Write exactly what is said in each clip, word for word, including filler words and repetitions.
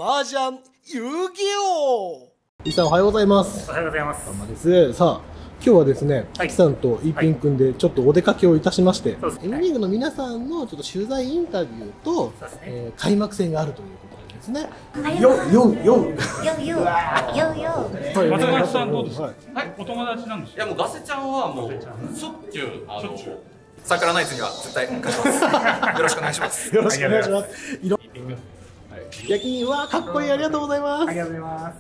麻雀遊戯王。 イさんおはようございます。 おはようございます。 どうもです。さあ今日はですね、 はい、 イさんとイーピン君でちょっとお出かけをいたしまして、 そうですね、 エムリーグの皆さんのちょっと取材インタビューと、ねえー、開幕戦があるということですね。よよよよよよ松川さんどうですか。はい、お友達なんですか。 いやもうガセちゃんはもうしょっちゅうあの桜ナイツには絶対勝ちます。よろしくお願いします。 よろしくお願いします。いろ焼きはかっこいい、ありがとうございます。 ありがとうございます。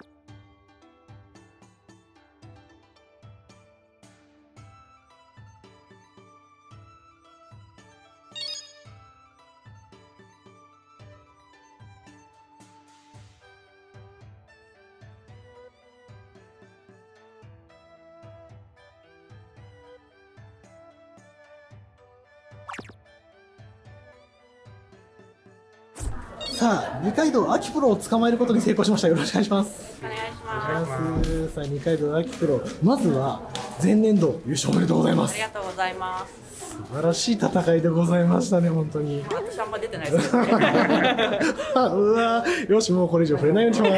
さあ、二階堂秋プロを捕まえることに成功しました。よろしくお願いします。 お願いします。 さあ、二階堂秋プロ、まずは前年度優勝おめでとうございます。 ありがとうございます。 素晴らしい戦いでございましたね、本当に。 私あんま出てないですけどね。 うわ、よし、もうこれ以上触れないようにします。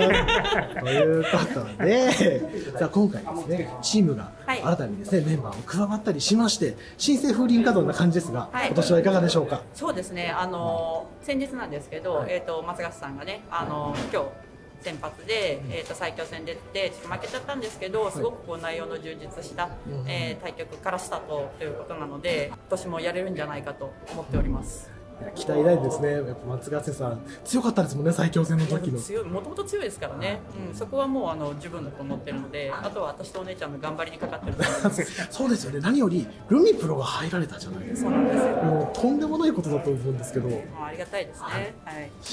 ということで、さあ今回ですね、チームが新たにですね、メンバーを加わったりしまして、新生風林稼働な感じですが、はい、今年はいかがでしょうか。 そうですね、あの先日なんですけど、はい、えっと松橋さんがね、あの今日先発で、えー、と最強戦出てちょっと負けちゃったんですけど、すごくこう内容の充実した、えー、対局からスタートということなので、今年もやれるんじゃないかと思っております。 期待大ですね。やっぱ松ヶ瀬さん強かったですもんね、最強戦の時の。 強い、もともと強いですからね、うん、そこはもうあの十分だと思ってるので、あとは私とお姉ちゃんの頑張りにかかってると思います。 そうですよね。何よりルミプロが入られたじゃないですか。 そうなんですよ。 もうとんでもないことだと思うんですけど、 ありがたいですね。はい、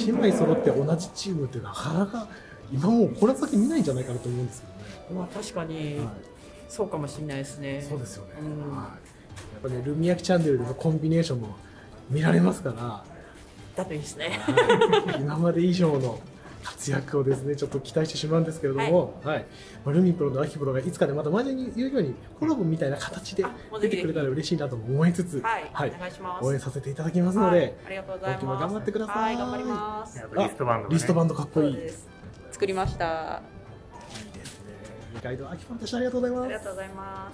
姉妹揃って同じチームってなかなか今もうこれ先見ないんじゃないかなと思うんですけどね。 まあ確かに、はい、そうかもしれないですね。 そうですよね。 うん、 はい、やっぱね、ルミヤキチャンネルでのコンビネーションも見られますから。 だといいですね。 はい、今まで以上の活躍をですね、ちょっと期待してしまうんですけれども、はい、はい、まあ、ルミプロとアキプロがいつかでまたマジに言うようにコラボみたいな形で出てくれたら嬉しいなと思いつつ、 はい、はい、お願いします。 応援させていただきますので、はい、 ありがとうございます。 今日も頑張ってください。 はい、頑張ります。 リストバンド、ね、 リストバンドかっこいい。 作りました。 いいですね。二階堂アキプロでした。ありがとうございます。 ありがとうございます。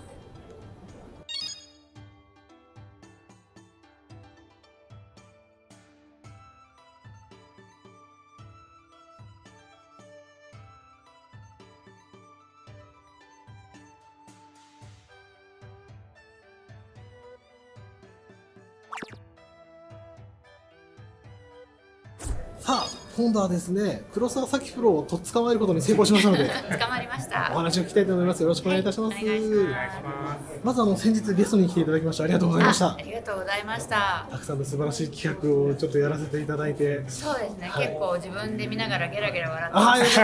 さあ今度はですね、黒沢咲プロをとっ捕まえることに成功しましたので捕まりました。 お話を聞きたいと思います。よろしくお願いいたします。はい、お願いします。まずあの先日ゲストに来ていただきましてありがとうございました。 ありがとうございました。 たくさんの素晴らしい企画をちょっとやらせていただいて、 そうですね、はい、結構自分で見ながらゲラゲラ笑ってました。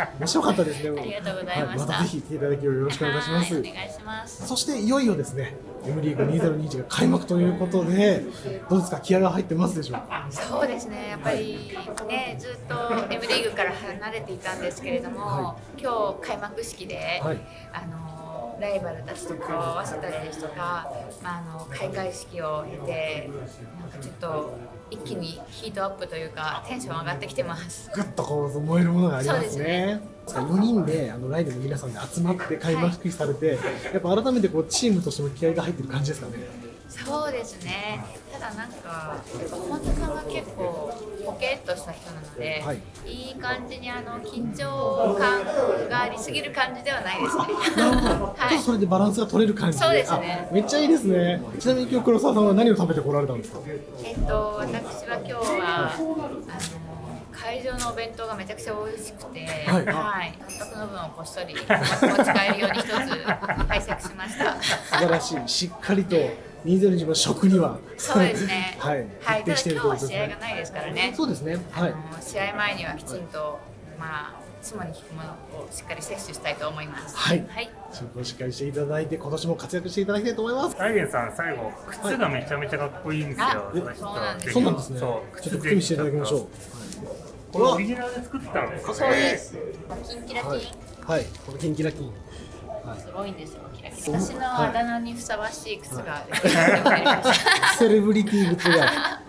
面白かったですね。 ありがとうございました。はい、 またぜひ来ていただきよろしくお願いします。 お願いします。 そしていよいよですね、エムリーグにせんにじゅういちが開幕ということで、どうですか、気合が入ってますでしょうか。 そうですね、やっぱりね、ずっと エムリーグから離れていたんですけれども、はい、今日開幕式で、はい、あのライバルたちと顔を合わせたりですとか、まあ、あの開会式を経て、なんかちょっと一気にヒートアップというかテンション上がってきてます。 ぐっとこう燃えるものがありますね。よにんであのライブの皆さんで集まって開幕式されて、はい、やっぱ改めてこうチームとしても気合が入ってる感じですかね。 そうですね。ただなんか本田さんが結構ポケッとした人なので、はい、いい感じにあの緊張感がありすぎる感じではないですね。 はい、それでバランスが取れる感じで。 そうですね。 めっちゃいいですね。ちなみに今日黒沢さんは何を食べてこられたんですか。 えっと私は今日はあの会場のお弁当がめちゃくちゃ美味しくて、はい、はい、監督の分をこっそり持ち帰るように一つ拝借しました。 素晴らしい。しっかりとにせんにじゅういちの食にはそうですね。 はい。 はい。ただ今日は試合がないですからね。 そうですね。はい。 あの試合前にはきちんとまあ妻に聞くものをしっかり摂取したいと思います。 はい。はい。仕事をしっかりしていただいて今年も活躍していただきたいと思います。 アイゲンさん最後靴がめちゃめちゃかっこいいんですよ。 そうなんです。 そうなんですね。ちょっと靴見せていただきましょう。 これオリジナルで作ったんですか。 そうです。キンキラキン。 はい。このキンキラキン。 すごいんですよ。私のあだ名にふさわしい靴が出てきました。 セレブリティ靴が。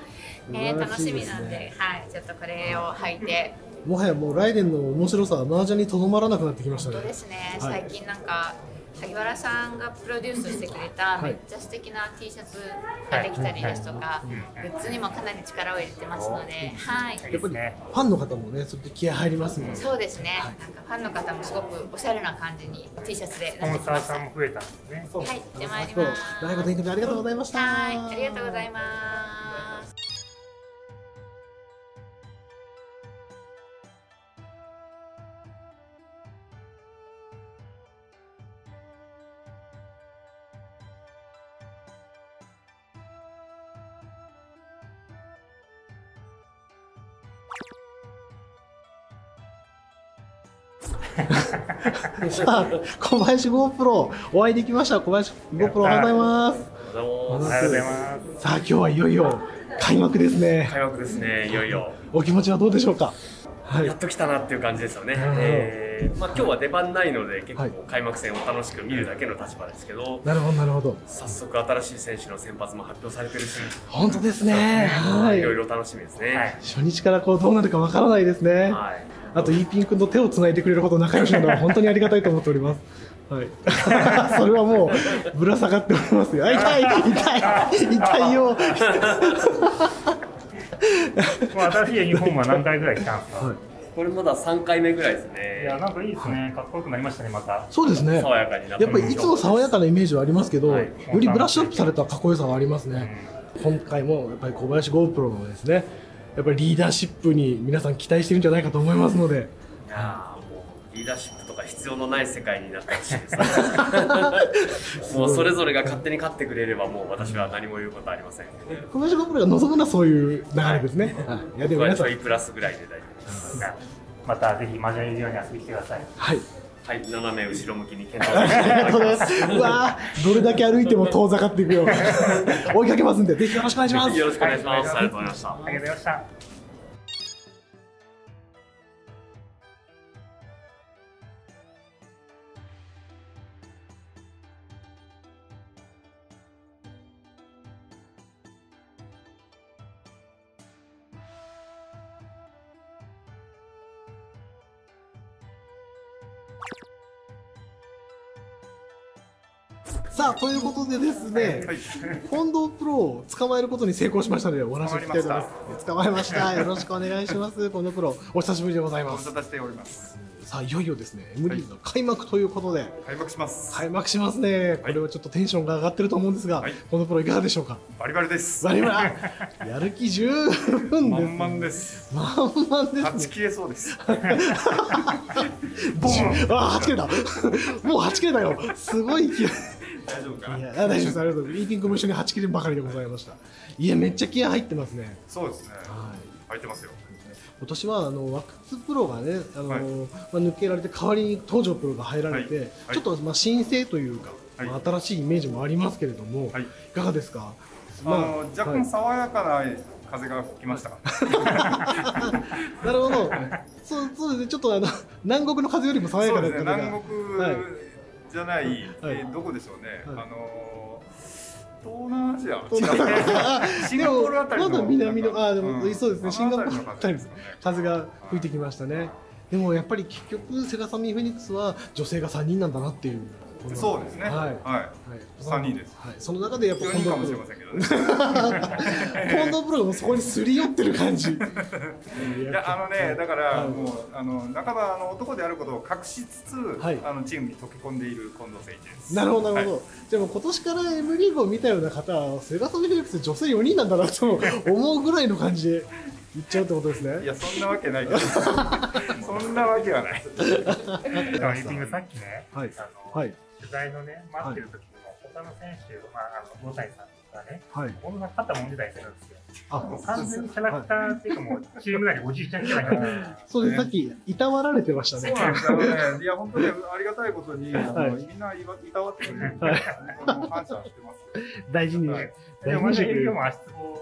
ね、楽しみなんで、はい、ちょっとこれを履いて。 もはやもうライデンの面白さは麻雀にとどまらなくなってきましたね。 本当ですね。 はい、 最近なんか萩原さんがプロデュースしてくれためっちゃ素敵な T シャツができたりですとか、グッズにもかなり力を入れてますので、はい。 やっぱりファンの方もね、それで気合入りますもんね。 そうですね。なんかファンの方もすごくおしゃれな感じに T シャツでスポンサーさんも増えたんですね。 はい、行ってまいります。 長いことインタビューありがとうございました。 はい、ありがとうございます。 さあ、小林 GoPro お会いできました。小林 GoPro おはようございます。 おはようございます。 さあ、今日はいよいよ開幕ですね。 開幕ですね、いよいよ。 お気持ちはどうでしょうか。 はい、やっと来たなっていう感じですよね。えー、まあ今日は出番ないので結構開幕戦を楽しく見るだけの立場ですけど。 なるほどなるほど。 早速新しい選手の先発も発表されてるし。 本当ですね。はい。 いろいろ楽しみですね。はい、 初日からこうどうなるかわからないですね。はい。あとイーピン君と手をつないでくれるほど仲良しなのは本当にありがたいと思っております。はい。それはもうぶら下がっておりますよ。あ、痛い痛い痛いよ。 もう新しいユニフォームは何回ぐらい来たんですか。はい、 これまださんかいめぐらいですね。 いや、なんかいいですね。かっこよくなりましたね、また。 そうですね。 爽やかになって。 やっぱりいつも爽やかなイメージはありますけど、はい、よりブラッシュアップされたかっこよさはありますね。うん、今回もやっぱり小林 GoPro のですね、やっぱりリーダーシップに皆さん期待してるんじゃないかと思いますので。 いやー、もうリーダーシップとか必要のない世界になってほしいです。もうそれぞれが勝手に勝ってくれればもう私は何も言うことありません。 小林 GoPro が望むのはそういう流れですね。 はい、いやでも皆さんちょいプラスぐらいで大丈夫です。 またぜひマジャリオに遊びに来てください。 はい。はい、斜め後ろ向きに検討していただきます。うわー、どれだけ歩いても遠ざかっていくよ。追いかけますんで、ぜひよろしくお願いします。 よろしくお願いします。ありがとうございました。 ありがとうございました。 さあということでですね、はい、近藤プロを捕まえることに成功しましたのでお話を聞きたいと思います。捕まえました。よろしくお願いします。近藤プロ、お久しぶりでございます。 ご無沙汰しております。 さあいよいよですね、エムリーグの開幕ということで、 開幕します。 開幕しますね。これはちょっとテンションが上がってると思うんですが、はい、近藤プロいかがでしょうか。 バリバリです。 バリバリ。やる気十分です。 満々です。 満々です、ね。 はち切れそうです。 ボン。あ、はち切れた。もうはち切れたよ。すごい勢い。 大丈夫かな。 いや、大丈夫です。ありがとうございます。ミーティングも一緒にはち切ればかりでございました。いや、めっちゃ気合入ってますね。 そうですね。はい。入ってますよ。 今年はあのワクツプロがね、あの、はい、まあ抜けられて代わりに東條プロが入られて、はいはい、ちょっとまあ新星というか、はい、まあ新しいイメージもありますけれども、はい、いかがですか。 まあ、あの若干爽やかな風が吹きましたか。 なるほど。そうそうですね。ちょっとあの南国の風よりも爽やかな風が。 南国、はい、じゃない、はい、えー、どこでしょうね。はい、あの東南アジア、シンガポールあたりの、 まだ南の、あ、でも、うん、そうですね、シンガポールあたり風が吹いてきましたね。でもやっぱり結局セガサミーフェニックスは女性がさんにんなんだなっていう。 そうですね。はい。はい。さんにんです。 はい。その中でやっぱ近藤かもしれませんけどね。 近藤プロがもうそこにすり寄ってる感じ。いや、あのね、だからもうあの半ばあの男であることを隠しつつ、あのチームに溶け込んでいる近藤選手です。 なるほどなるほど。じゃあもう今年から エム リーグを見たような方はセガサミーフェニックス女性よにんなんだなと思うぐらいの感じで。言っちゃうってことですね。 いや、そんなわけないけど。そんなわけはない。 ミーティングさっきね、 はい、 あの、はい、取材のね、待ってる時にも、他の選手、まあ、あの、五谷さんとかね、はい、こんな肩もんでたりするんですよ。あ、もう完全にキャラクターっていうか、もう、チーム内におじいちゃんキャラクター。 そうです、さっき、いたわられてましたね。 そうなんですよね。いや、本当にありがたいことに、あの、みんないたわってくれるんで、感謝してます。 大事に。 でも、まだ営業も足つぼ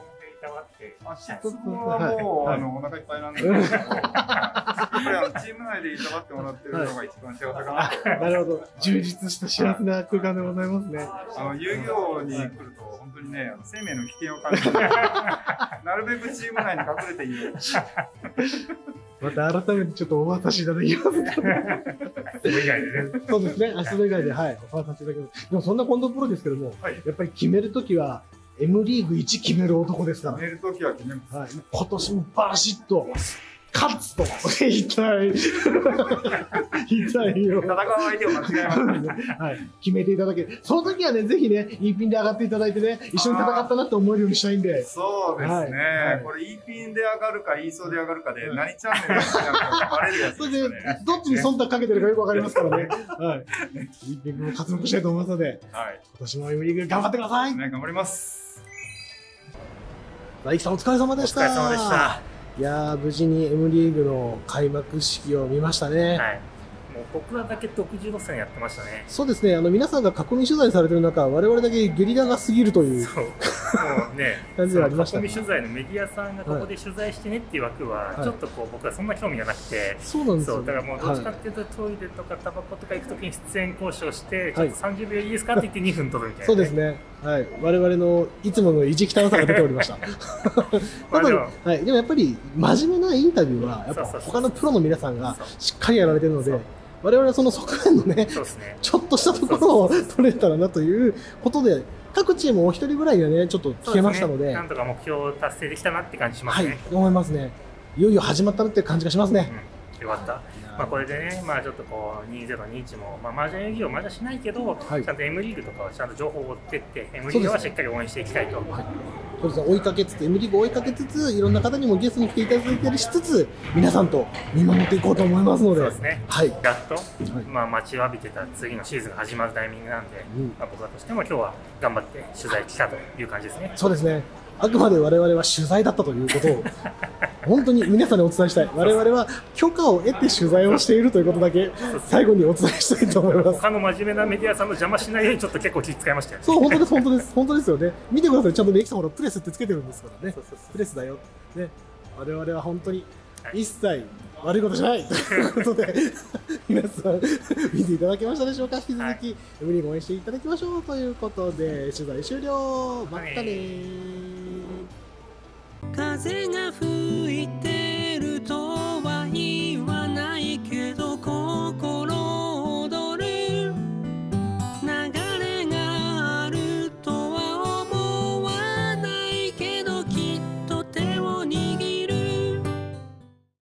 たわって。 あ、失望はもう、あの、お腹いっぱいなんですけど、やっぱりあの、チーム内でいたわってもらってるのが一番幸せかなと。 なるほど。充実した幸せな空間でございますね。 あの、遊戯王に来ると、本当にね、あの生命の危険を感じて、なるべくチーム内に隠れている。 また改めてちょっとお渡しいただきます。 それ以外でね。 そうですね。あ、それ以外で、はい、お渡しいただきます。でもそんな近藤プロですけども、はい、やっぱり決めるときは、M リーグいち決める男ですから。 決めるときは決めます。 はい、今年もバシッと。勝つと言いたい。言いたいよ。 戦う相手を間違えますね。 はい。決めていただけ。その時はね、ぜひね、イーピンで上がっていただいてね、一緒に戦ったなって思えるようにしたいんで。 そうですね。はいはい、これ、イーピンで上がるか、イーソーで上がるかで、はい、何チャンネルかバレるやつですね。それで、 どっちに忖度かけてるかよくわかりますからね。はい。イーピンも活躍したいと思いますので、はい。今年も M リーグ頑張ってください。 ね、頑張ります。 大樹さんお疲れ様でした。 お疲れ様でした。 いやー、無事に M リーグの開幕式を見ましたね。 はい。もう僕らだけ独自路線やってましたね。 そうですね。あの皆さんが囲み取材されてる中、我々だけゲリラが過ぎるという。そう。もうね、 感じがありました。 囲み取材のメディアさんがここで取材してねっていう枠は、ちょっとこう僕はそんな興味がなくて。 そうなんですよ。 そう、だからもうどっちかっていうとトイレとかタバコとか行くときに出演交渉して、ちょっとさんじゅうびょういいですかって言ってにふん取るみたいな。 そうですね。はい、我々のいつもの意地汚さが出ておりました。ただ、はい、でもやっぱり真面目なインタビューはやっぱ他のプロの皆さんがしっかりやられてるので、我々はその側面のね、ちょっとしたところを取れたらなということで、各チームお一人ぐらいはねちょっと聞けましたので、 なんとか目標を達成できたなって感じしますね。 はい、思いますね。いよいよ始まったなって感じがしますね。 よかった。まあこれでね、まあちょっとこうにせんにじゅういちも、まあ麻雀遊戯王麻雀しないけど、はい、ちゃんと M リーグとかはちゃんと情報を追ってって、M リーグはしっかり応援していきたいと。はい、 そうですね。追いかけつつ、M リーグを追いかけつつ、いろんな方にもゲストに来ていただいたりしつつ、皆さんと見守っていこうと思いますので。 そうですね。 はい。 やっと、はい、まあ待ちわびてた次のシーズンが始まるタイミングなんで、うん、まあ僕らとしても今日は頑張って取材来たという感じですね。 そうですね。あくまで我々は取材だったということを本当に皆さんにお伝えしたい。我々は許可を得て取材をしているということだけ最後にお伝えしたいと思います。 他の真面目なメディアさんの邪魔しないようにちょっと結構気遣いましたよね。 そう、本当です、本当です、本当ですよね。見てください。ちゃんとね、エキさんほらプレスってつけてるんですからね。そうそうそう、プレスだよ。ね、我々は本当に一切悪いことしないということで、皆さん見ていただけましたでしょうか。引き続き M リーグ応援していただきましょうということで、取材終了。またねー。風が吹いて